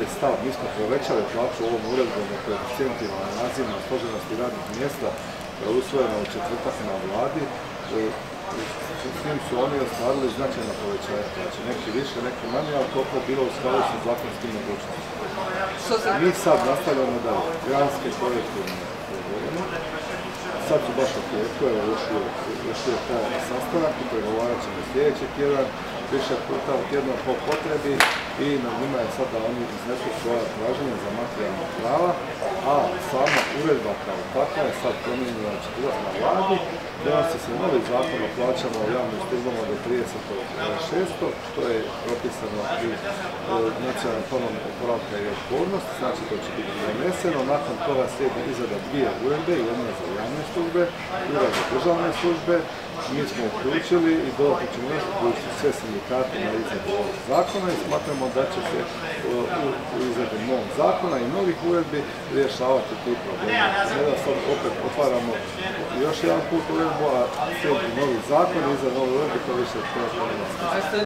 je stav, mi smo povećali plaću ovom uredbom o koeficijentima na nazivima složenosti radnih mjesta koja je usvojena u četvrtak na vladi. S tim su oni ostvarili značajno povećanje plaće, neki više, neki manje, ali toliko je bilo u skladu sa zakonskim mogućnostima. Mi sad nastavljamo da granske kolektivne pregovorimo. Sad su baš u tijeku, evo još je taj sastanak i pregovarat ćemo sljedeći tjedan, više puta u tjedno po potrebi i na njima je sad da oni iznesu svoja traženja za materijalna prava, a sama uredba kao takva je sad promijenjena na vladi, donosi se novi zakon o plaćama u javnim službama do 30.6. što je propisano i nacionalnom planom oporavka i otpornosti, znači to će biti doneseno, nakon toga slijedi izrada dvije uredbe, jedna za javne službe, druga za državne službe. Mi smo uključili i dodatno ćemo još uključiti sve sindikate na izradu ovog zakona i smatramo da će se u izradi novog zakona i novih uredbi rješavati ti problemi. Ne da sad opet otvaramo još jedan put uredbu, a slijedi novi zakon i iza nove uredbe to više